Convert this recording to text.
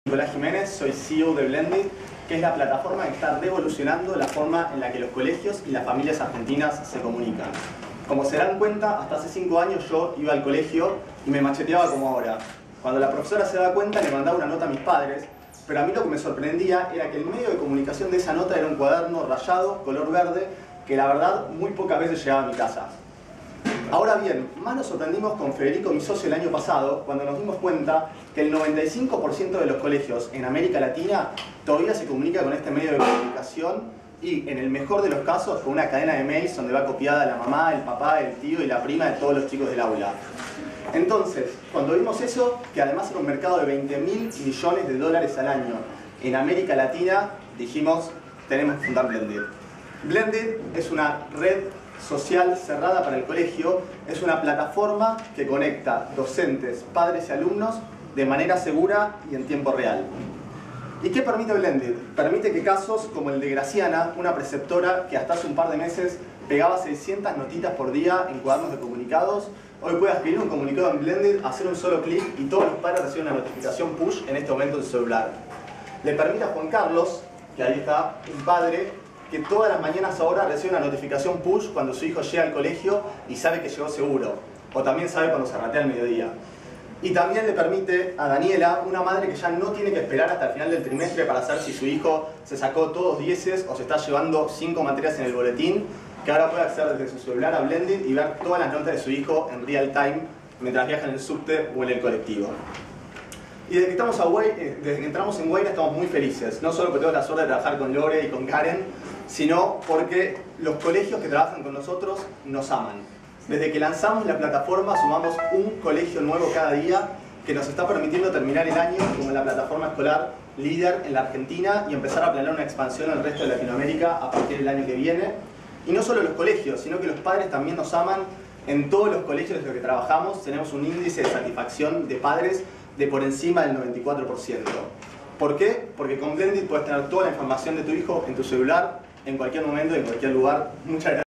Nicolás Jiménez, soy CEO de Blended, que es la plataforma que está revolucionando la forma en la que los colegios y las familias argentinas se comunican. Como se dan cuenta, hasta hace 5 años yo iba al colegio y me macheteaba como ahora. Cuando la profesora se daba cuenta, le mandaba una nota a mis padres, pero a mí lo que me sorprendía era que el medio de comunicación de esa nota era un cuaderno rayado, color verde, que la verdad muy pocas veces llegaba a mi casa. Ahora bien, más nos sorprendimos con Federico, mi socio, el año pasado, cuando nos dimos cuenta que el 95% de los colegios en América Latina todavía se comunica con este medio de comunicación y, en el mejor de los casos, con una cadena de mails donde va copiada la mamá, el papá, el tío y la prima de todos los chicos del aula. Entonces, cuando vimos eso, que además era un mercado de 20.000 millones de dólares al año en América Latina, dijimos, tenemos que fundar Blended. Blended es una red social cerrada para el colegio, es una plataforma que conecta docentes, padres y alumnos de manera segura y en tiempo real. ¿Y qué permite Blended? Permite que casos como el de Graciana, una preceptora que hasta hace un par de meses pegaba 600 notitas por día en cuadernos de comunicados, hoy pueda escribir un comunicado en Blended, hacer un solo clic y todos los padres reciben una notificación push en este momento en su celular. Le permite a Juan Carlos, que ahí está, un padre, que todas las mañanas ahora recibe una notificación push cuando su hijo llega al colegio y sabe que llegó seguro. O también sabe cuando se ratea al mediodía. Y también le permite a Daniela, una madre que ya no tiene que esperar hasta el final del trimestre para saber si su hijo se sacó todos 10 o se está llevando 5 materias en el boletín, que ahora puede acceder desde su celular a Blended y ver todas las notas de su hijo en real time mientras viaja en el subte o en el colectivo. Y desde que entramos en Guaira estamos muy felices, no solo porque tengo la suerte de trabajar con Lore y con Karen, sino porque los colegios que trabajan con nosotros nos aman. Desde que lanzamos la plataforma sumamos un colegio nuevo cada día que nos está permitiendo terminar el año como la plataforma escolar líder en la Argentina y empezar a planear una expansión en el resto de Latinoamérica a partir del año que viene. Y no solo los colegios, sino que los padres también nos aman. En todos los colegios en los que trabajamos tenemos un índice de satisfacción de padres de por encima del 94%. ¿Por qué? Porque con Blended puedes tener toda la información de tu hijo en tu celular, en cualquier momento, en cualquier lugar. Muchas gracias.